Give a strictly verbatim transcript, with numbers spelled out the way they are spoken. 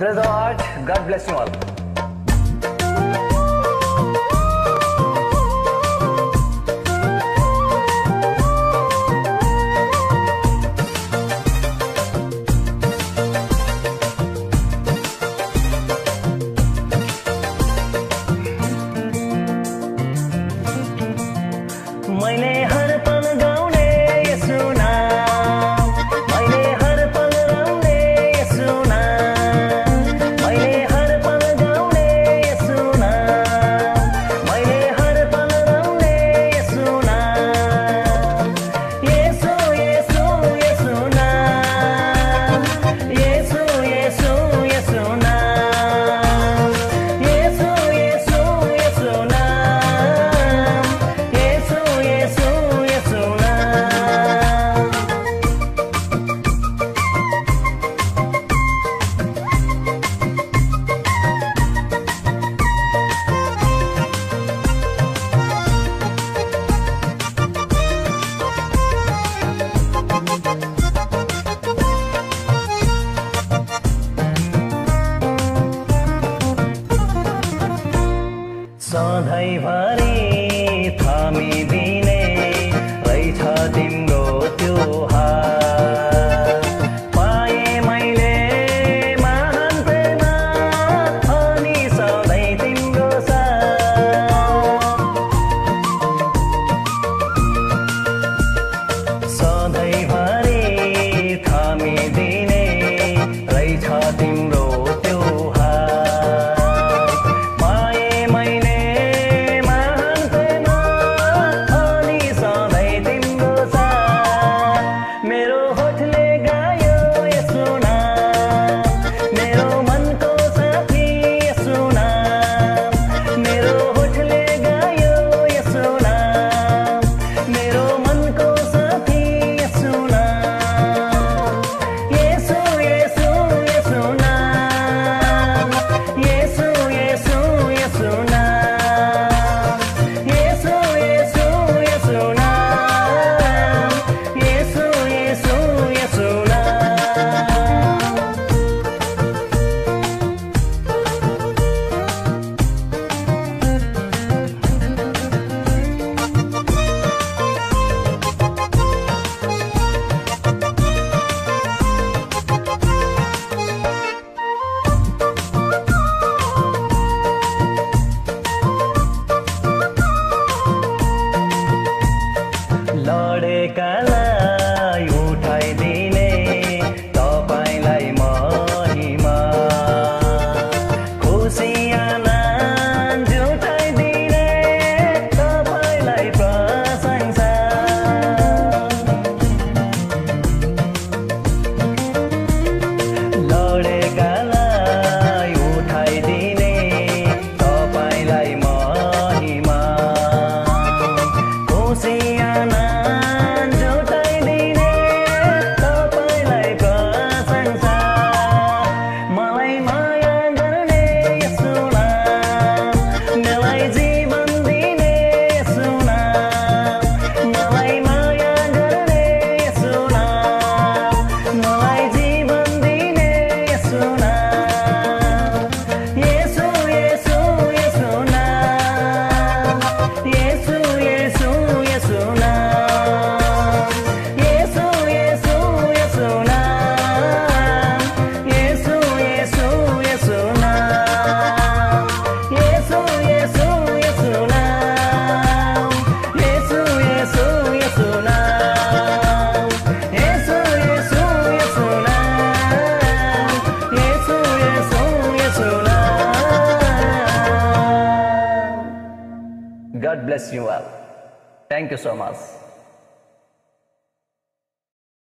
Praise the Lord. God bless you all. मैले हर पल गाउने यसो नाम, मैले हर पल गाउने यसो नाम, मैले हर पल गाउने यसो नाम, मैले हर पल गाउने यसो नाम। यसो यसो यसो नाम, यसो यसो यसो नाम, यसो यसो यसो नाम, यसो यसो यसो नाम। सधैँभरि थामिदिने रहेछ तिम्रो त्यो हात। पाएँ मैले महान प्रेम अनि सधैँ तिम्रो साथ। सधैँभरि थामिदिने रहेछ तिम्रो त्यो हात। पाएँ मैले महान प्रेम अनि सधैँ तिम्रो साथ। मेरो होठले गायो यसो नाम, मेरो मनको साथी यसो नाम, मेरो होठले गायो यसो नाम, मेरो मनको साथी यसो नाम। यसो यसो यसो नाम, यसो यसो यसो नाम, यसो यसो यसो नाम, यसो यसो यसो नाम। लडेकालाई उठाइदिने तपाईलाई महिमा, खुसियाना जुटाइदिने तपाईलाई प्रशंसा। लडेकालाई उठाइदिने तपाईलाई महिमा, खुसियाना जुटाइदिने तपाईलाई प्रशंसा। मलाई माया गर्ने यसो नाम, मलाई जीवन दिने यसो नाम, मलाई माया गर्ने यसो नाम, मलाई जीवन दिने यसो नाम। यसो यसो यसो नाम, यसो यसो यसो नाम, यसो यसो यसो नाम, यसो यसो यसो नाम, यसो यसो यसो नाम, यसो यसो यसो नाम, यसो यसो यसो नाम, यसो यसो यसो नाम। God bless you all. Thank you so much.